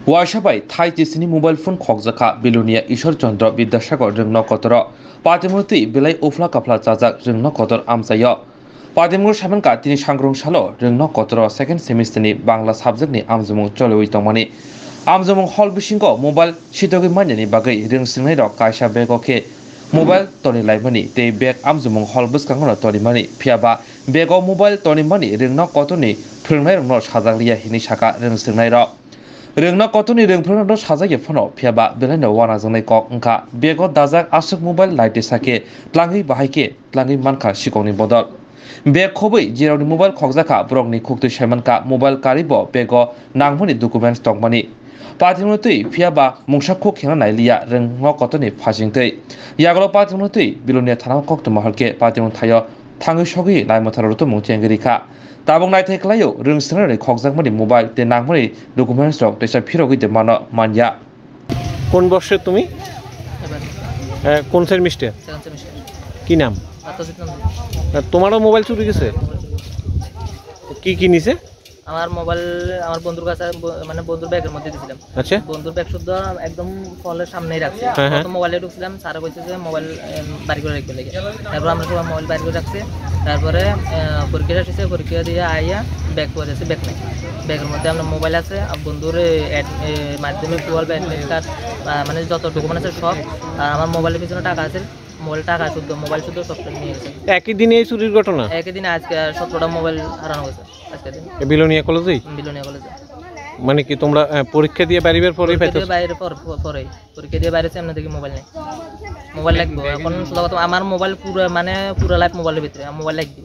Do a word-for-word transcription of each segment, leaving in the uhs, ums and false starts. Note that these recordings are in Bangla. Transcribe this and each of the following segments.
ওয়াসাবাই থাইচিসিনি মোবাইল ফোন খকজাখা বেলোনিয়া ঈশ্বর চন্দ্র বিদ্যাসাগর রং নকতর পাতিমূর্তি বেলাই উফলা কাফলা চাজাক রং নকতর আমসায় পাতিমুর সামেনকা তিনি সাংগ্রং সালো রং নকতর সেকেন্ড সেমিস্টারनि বাংলা সাবजेक्टनि আমজুমুं চলই তংমানি আমজুমুं हल बिसिंग मोबाइल सितगै मानिनि बागै रों सिंनाय रक कायसा बेगके मोबाइल तनि लाइमानि ते बेग আমজুমুं हल बसखांनो तनिमानि फियाबा बेगो मोबाइल तनिमानि रों नकतनि फोरोंनाय रंनो साजागलिया हिनि साका रों सिंनाय रक रोंना कतनि रोंफ्रोंनो साजायो फनो फियाबा बेलायनो वाना जोंनाय कक अंका बेगो दाजाक आसुक मोबाइल लाइटे साके त्लाङै बाहायके त्लाङै मानखा सिगांनि बदल बे खबै जेरावनि मोबाइल खकजाखा ब्रंनि खुक्तै सायमानका मोबाइल कारिबो बेगो नांगमनि डकुमेन्ट्स दंमानि पातिमुतै फियाबा मुंसाखौ खेना नायलिया रों कतनि फाजिंतै यागलो पातिमुतै बिलोनिया थानाव कक्त महलके पातिमुन थायो थाङै सगै लाइमथारथ मुंथियांगिरिखा ताबं नायथायख्लायो रोंस्रांनानै खकजाकमनि मोबाइल ते नांगमनि डकुमेन्ट्स रक तेसा फिरगैदे मानो मानिया কোন বর্ষে তুমি কোন সেমিস্টার কি নাম তোমারও মোবাইল চুরি গেছে কি কি নিছে আমার মোবাইল আমার বন্ধুর কাছে মানে বন্ধুর ব্যাগের মধ্যে দিয়েছিলাম। আচ্ছা বন্ধুর ব্যাগ শুদ্ধ একদম ফলের সামনেই রাখছি। তো মোবাইলে ঢুকছিলাম স্যার কইছে যে মোবাইল বাড়ি করে রাখবে লাগে। তারপর আমরা সবাই মোবাইল বাড়ি করে রাখছি। তারপরে পরীক্ষা শেষে পরীক্ষা দিয়ে আইয়া ব্যাগ করে আছে ব্যাগ নাই। ব্যাগের মধ্যে আমরা মোবাইল আছে আর বন্ধুর মাধ্যমে টুয়েলভ অ্যাডমিট কার্ড মানে যত ডকুমেন্ট আছে সব আর আমার মোবাইলের পিছনে টাকা আছে মোবাইল টাকা শুদ্ধ মোবাইল শুদ্ধ সব নিয়ে গেছে। একই দিনে এই চুরির ঘটনা একই দিনে আজকে সতেরোটা মোবাইল হারানো গেছে আজকে দিন বিলোনিয়া কলেজেই বিলোনিয়া কলেজে। মানে কি তোমরা পরীক্ষা দিয়ে বাইরের পরেই পাইছো? বাইরে পর পরেই পরীক্ষা দিয়ে বাইরে আমরা দেখি মোবাইল নেই মোবাইল লাগবে এখন শুধু কথা আমার মোবাইল পুরো মানে পুরো লাইফ মোবাইলের ভিতরে মোবাইল লাগবে।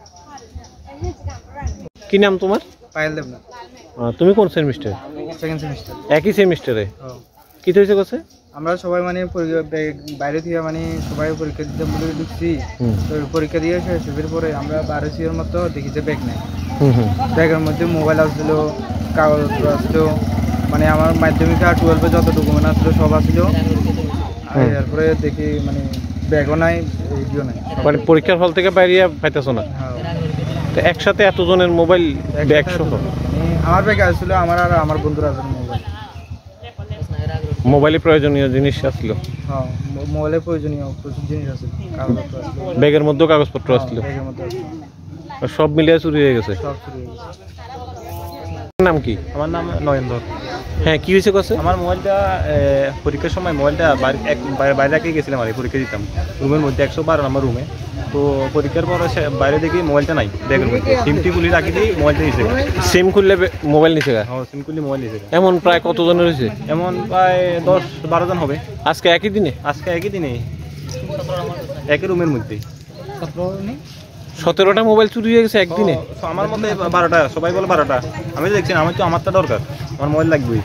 কি নাম তোমার? পায়েল দেবনাথ। তুমি কোন সেমিস্টার? Second semester. একই সেমিস্টারে কি হয়েছে কাছে? আমরা সবাই মানে বাইরে থেকে মানে সবাই পরীক্ষা দিতে বলে ঢুকছি তো পরীক্ষা দিয়ে শেষের পরে আমরা বারো সিওর মতো দেখি যে ব্যাগ নেই ব্যাগের মধ্যে মোবাইল আসছিল কাগজপত্র আসলো মানে আমার মাধ্যমিক আর টুয়েলভে যত ডকুমেন্ট আসলো সব আসলো এরপরে দেখি মানে ব্যাগও নাই এইটিও নাই মানে পরীক্ষার হল থেকে বাইরে পাইতেছো না? তো একসাথে এতজনের মোবাইল ব্যাগ সহ আমার ব্যাগে আসছিল আমার আর আমার বন্ধুরা আসলে মোবাইল মোবাইলে প্রয়োজনীয় জিনিস আসলো। হ্যাঁ মোবাইলে প্রয়োজনীয় প্রচুর জিনিস আছে কাগজপত্র আসলো ব্যাগের মধ্যে কাগজপত্র আসলো ব্যাগের মধ্যে সব মিলিয়ে চুরি হয়ে গেছে। সব চুরি হয়ে গেছে। নাম কি? আমার নাম নয়নদর। হ্যাঁ কি হয়েছে কাছে? আমার মোবাইলটা পরীক্ষার সময় মোবাইলটা বাইরে রেখে গেছিলাম আর পরীক্ষা দিতাম রুমের মধ্যে একশো বারো নম্বর রুমে। তো পরীক্ষার পর বাইরে দেখি মোবাইলটা নাই ব্যাগের মধ্যে সিমটি খুলে রাখি দিই মোবাইলটা নিচে সিম খুললে মোবাইল নিচে গা? হ্যাঁ সিম খুললে মোবাইল নিচে। এমন প্রায় কতজনের হয়েছে? এমন প্রায় দশ বারো জন হবে। আজকে একই দিনে? আজকে একই দিনে একই রুমের মধ্যে সতেরোটা মোবাইল চুরি হয়ে গেছে একদিনে? আমার মধ্যে বারোটা সবাই বলে বারোটা আমি তো দেখছি আমার তো আমারটা দরকার আমার মোবাইল লাগবেই।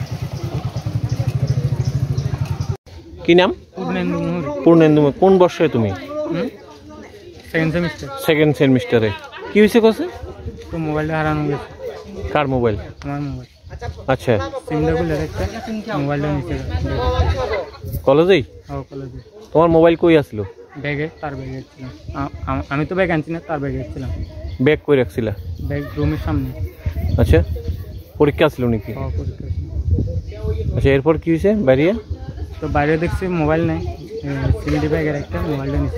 কি নাম? পূর্ণেন্দু। কোন বর্ষে তুমি? Second semester. সেকেন্ড সেমিস্টারে কি হয়েছে কাছে? তো মোবাইলটা হারানো গেছে। কার মোবাইল? আমার মোবাইল। আচ্ছা সিমটা খুলে রাখতে মোবাইলটা নিচে কলেজেই? হ্যাঁ কলেজে। তোমার মোবাইল কই আসলো? ব্যাগে তার ব্যাগে ছিলাম আমি তো ব্যাগ আনছি না তার ব্যাগে ছিলাম। ব্যাগ কই রাখছিলা? ব্যাগ রুমের সামনে। আচ্ছা পরীক্ষা আসলো নাকি? হ্যাঁ পরীক্ষা। আচ্ছা এরপর কি হয়েছে বাইরে? তো বাইরে দেখছি মোবাইল নাই সিমটি ব্যাগের একটা মোবাইলটা নিচে।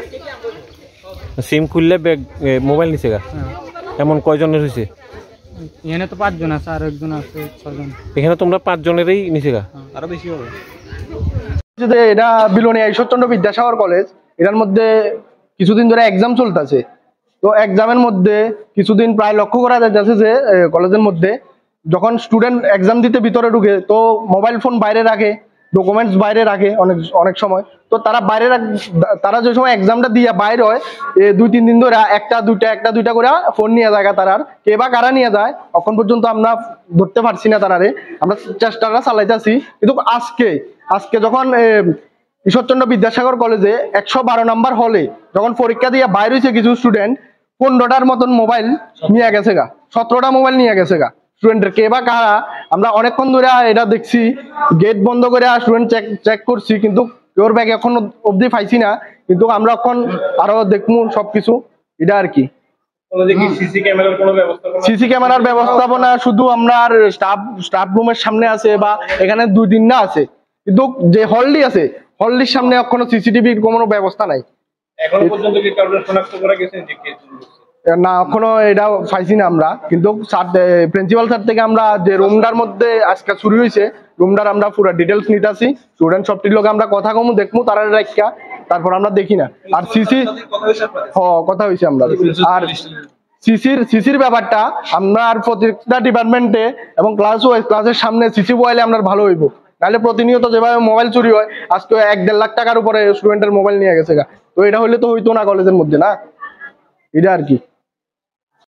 সিম খুললে ব্যাগ মোবাইল নিচে গা? এমন কয়জনের হয়েছে? এখানে তো পাঁচজন আছে আর একজন আছে ছজন। এখানে তোমরা পাঁচজনেরই নিচে গা? আরো বেশি হবে। এটা বিলোনিয়া ঈশ্বরচন্দ্র বিদ্যাসাগর কলেজ। এটার মধ্যে কিছুদিন ধরে এক্সাম চলতেছে। তো এক্সামের মধ্যে কিছুদিন প্রায় লক্ষ্য করা যাচ্ছে যে কলেজের মধ্যে যখন স্টুডেন্ট এক্সাম দিতে ভিতরে ঢুকে তো মোবাইল ফোন বাইরে রাখে ডকুমেন্টস বাইরে রাখে অনেক অনেক সময়। তো তারা বাইরে তারা যে সময় এক্সামটা দিয়ে বাইরে হয় দুই তিন দিন ধরে একটা দুইটা একটা দুইটা করে ফোন নিয়ে যায় তারার কে বা কারা নিয়ে যায় এখন পর্যন্ত আমরা ধরতে পারছি না তারারে আমরা চেষ্টাটা চালাইতেছি। কিন্তু আজকে আজকে যখন ঈশ্বরচন্দ্র বিদ্যাসাগর কলেজে একশো বারো নাম্বার হলে যখন পরীক্ষা দিয়ে বাইরে হয়েছে কিছু স্টুডেন্ট পনেরোটার মতন মোবাইল নিয়ে গেছে গা সতেরোটা মোবাইল নিয়ে গেছে গা স্টুডেন্টের কে বা কারা আমরা অনেকক্ষণ ধরে এটা দেখছি গেট বন্ধ করে স্টুডেন্ট চেক চেক করছি কিন্তু কেউর ব্যাগ এখন অবধি পাইছি না কিন্তু আমরা এখন আরো দেখবো সবকিছু এটা আর কি। সিসি ক্যামেরার ব্যবস্থাপনা শুধু আমরা স্টাফ স্টাফ রুমের সামনে আছে বা এখানে দুই দিন না আছে, কিন্তু যে হলটি আছে হলটির সামনে এখনো সিসিটিভির কোনো ব্যবস্থা নাই। এখনো পর্যন্ত কি কাউকে শনাক্ত করা গেছে যে কে না, এখনো এটা পাইছি না আমরা, কিন্তু প্রিন্সিপাল স্যার থেকে আমরা যে রুমটার মধ্যে আজকে শুরু হয়েছে রুমটার আমরা পুরো ডিটেলস নিতেছি, স্টুডেন্ট সবটির লোক আমরা কথা কমু দেখবো তারা রাখা, তারপর আমরা দেখি না। আর সিসি হ কথা হয়েছে আমরা। আর সিসির সিসির ব্যাপারটা আমরা আর প্রত্যেকটা ডিপার্টমেন্টে এবং ক্লাস ওয়াইজ ক্লাসের সামনে সিসি বয়ালে আমরা ভালো হইব, নাহলে প্রতিনিয়ত যেভাবে মোবাইল চুরি হয়, আজকে এক দেড় লাখ টাকার উপরে স্টুডেন্টের মোবাইল নিয়ে গেছে গা, তো এটা হইলে তো হইতো না কলেজের মধ্যে, না এটা আর কি।